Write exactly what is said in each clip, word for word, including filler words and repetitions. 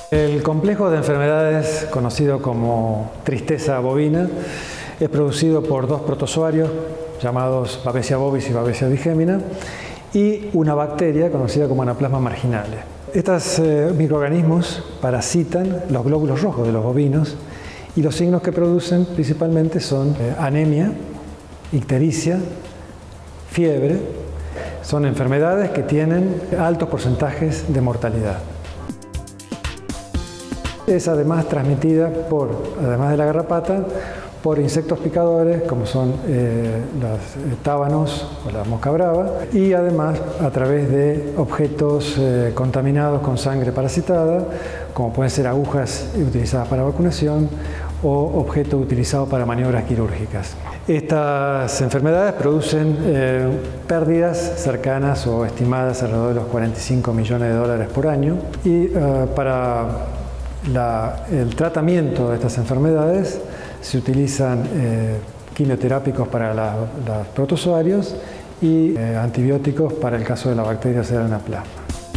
El complejo de enfermedades conocido como tristeza bovina es producido por dos protozoarios llamados Babesia bovis y Babesia bigémina y una bacteria conocida como Anaplasma marginale. Estos eh, microorganismos parasitan los glóbulos rojos de los bovinos y los signos que producen principalmente son eh, anemia, ictericia, fiebre. Son enfermedades que tienen altos porcentajes de mortalidad. Es además transmitida por, además de la garrapata, por insectos picadores como son eh, los tábanos o la mosca brava y además a través de objetos eh, contaminados con sangre parasitada, como pueden ser agujas utilizadas para vacunación o objetos utilizados para maniobras quirúrgicas. Estas enfermedades producen eh, pérdidas cercanas o estimadas alrededor de los cuarenta y cinco millones de dólares por año y eh, para la, el tratamiento de estas enfermedades se utilizan eh, quimioterápicos para la, los protozoarios y eh, antibióticos para el caso de la bacteria Anaplasma.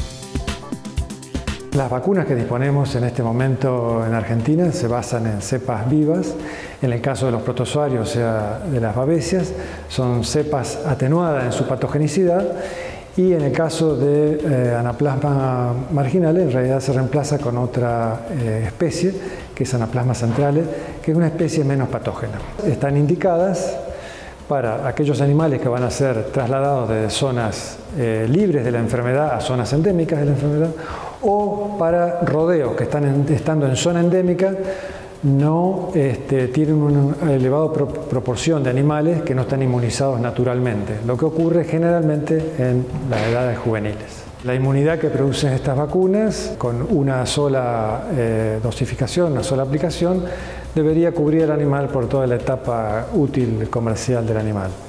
Las vacunas que disponemos en este momento en Argentina se basan en cepas vivas. En el caso de los protozoarios, o sea, de las babesias, son cepas atenuadas en su patogenicidad. Y en el caso de eh, Anaplasma marginale, en realidad se reemplaza con otra eh, especie, que es Anaplasma centrale, que es una especie menos patógena. Están indicadas para aquellos animales que van a ser trasladados de zonas eh, libres de la enfermedad a zonas endémicas de la enfermedad, o para rodeos que están en, estando en zona endémica, no este, tienen una elevada pro proporción de animales que no están inmunizados naturalmente, lo que ocurre generalmente en las edades juveniles. La inmunidad que producen estas vacunas, con una sola eh, dosificación, una sola aplicación, debería cubrir al animal por toda la etapa útil comercial del animal.